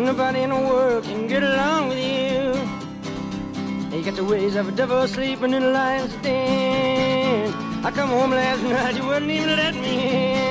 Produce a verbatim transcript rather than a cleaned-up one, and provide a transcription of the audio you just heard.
nobody in the world can get along with you. You got the ways of a devil sleeping in a lion's den. I come home last night, you wouldn't even let me in.